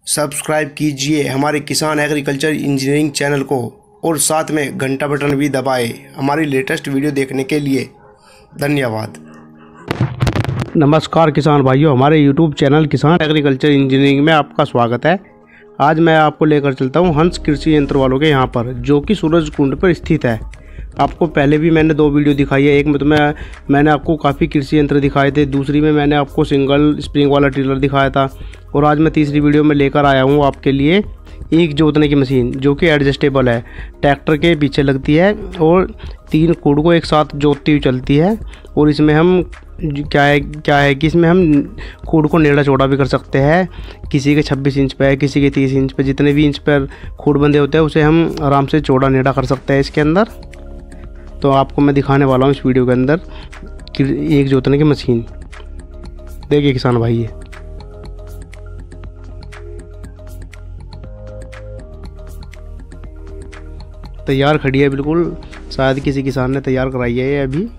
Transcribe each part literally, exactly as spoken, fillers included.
Subscribe कीजिए हमारे किसान एग्रीकल्चर इंजीनियरिंग चैनल को और साथ में घंटा बटन भी दबाएं हमारी लेटेस्ट वीडियो देखने के लिए। धन्यवाद। नमस्कार किसान भाइयों, हमारे यूट्यूब चैनल किसान एग्रीकल्चर इंजीनियरिंग में आपका स्वागत है। आज मैं आपको लेकर चलता हूं हंस कृषि यंत्र वालों के यहाँ पर, जो कि सूरज कुंड पर स्थित है। आपको पहले भी मैंने दो वीडियो दिखाई है। एक में तो मैं मैंने आपको काफ़ी कृषि यंत्र दिखाए थे, दूसरी में मैंने आपको सिंगल स्प्रिंग वाला टिलर दिखाया था, और आज मैं तीसरी वीडियो में लेकर आया हूँ आपके लिए ईख जोतने की मशीन, जो कि एडजस्टेबल है, ट्रैक्टर के पीछे लगती है और तीन खूड़ को एक साथ जोतती हुई चलती है। और इसमें हम क्या है क्या है कि इसमें हम खूड़ को नेड़ा चौड़ा भी कर सकते हैं। किसी के छब्बीस इंच पे है, किसी के तीस इंच पे, जितने भी इंच पर खूड़ बंधे होते हैं उसे हम आराम से चौड़ा नेड़ा कर सकते हैं इसके अंदर। तो आपको मैं दिखाने वाला हूँ इस वीडियो के अंदर कि एक जोतने की मशीन। देखिए किसान भाई, ये तैयार खड़ी है बिल्कुल, शायद किसी किसान ने तैयार कराई है ये अभी।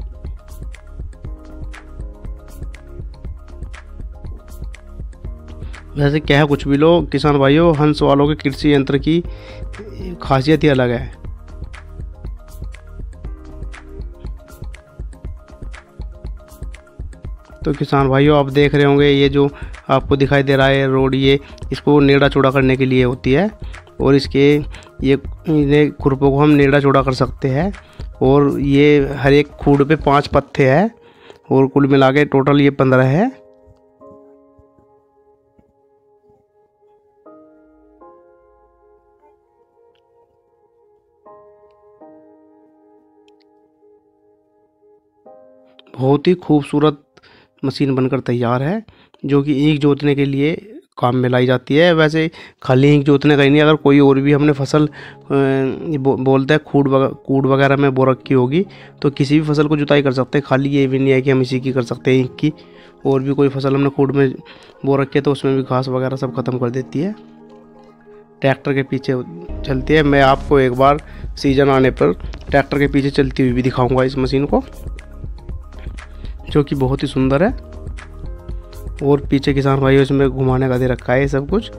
वैसे क्या है, कुछ भी लो किसान भाइयों, हंस वालों के कृषि यंत्र की खासियत ही अलग है। तो किसान भाइयों, आप देख रहे होंगे ये जो आपको दिखाई दे रहा है रोड, ये इसको नेड़ा चौड़ा करने के लिए होती है। और इसके ये इन्हें खुरपों को हम नेड़ा चौड़ा कर सकते हैं। और ये हर एक खूड़ पे पांच पत्ते हैं और कुल मिला के टोटल ये पंद्रह है। बहुत ही खूबसूरत मशीन बनकर तैयार है, जो कि ईख जोतने के लिए काम में लाई जाती है। वैसे खाली ईख जोतने का ही नहीं, अगर कोई और भी हमने फसल बो, बोलते हैं खूड़ वगैरह कूड़ वगैरह में बो रखी होगी तो किसी भी फसल को जुताई कर सकते हैं। खाली ये भी नहीं है कि हम इसी की कर सकते हैं ईख की, और भी कोई फसल हमने खूड़ में बो रखी है तो उसमें भी घास वगैरह सब ख़त्म कर देती है। ट्रैक्टर के पीछे चलती है। मैं आपको एक बार सीजन आने पर ट्रैक्टर के पीछे चलती हुई भी दिखाऊँगा इस मशीन को, जो कि बहुत ही सुंदर है। और पीछे किसान भाइयों इसमें घुमाने का दे रखा है सब कुछ।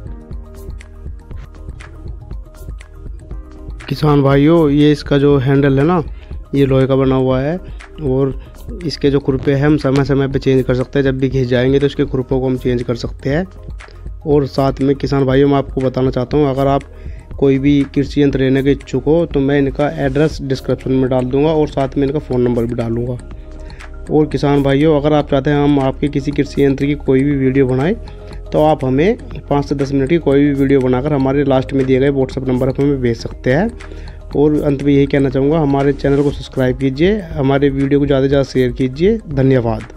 किसान भाइयों, ये इसका जो हैंडल है ना, ये लोहे का बना हुआ है, और इसके जो खुरपे हैं हम समय समय पे चेंज कर सकते हैं। जब भी घिस जाएंगे तो इसके खुरपों को हम चेंज कर सकते हैं। और साथ में किसान भाइयों, मैं आपको बताना चाहता हूँ, अगर आप कोई भी कृषि यंत्र लेने के इच्छुक हो तो मैं इनका एड्रेस डिस्क्रिप्शन में डाल दूँगा और साथ में इनका फ़ोन नंबर भी डालूँगा। और किसान भाइयों, अगर आप चाहते हैं हम आपके किसी कृषि यंत्र की कोई भी वीडियो बनाएं तो आप हमें पाँच से दस मिनट की कोई भी वीडियो बनाकर हमारे लास्ट में दिए गए व्हाट्सएप नंबर पर हमें भेज सकते हैं। और अंत में यही कहना चाहूँगा, हमारे चैनल को सब्सक्राइब कीजिए, हमारे वीडियो को ज़्यादा से ज़्यादा शेयर कीजिए। धन्यवाद।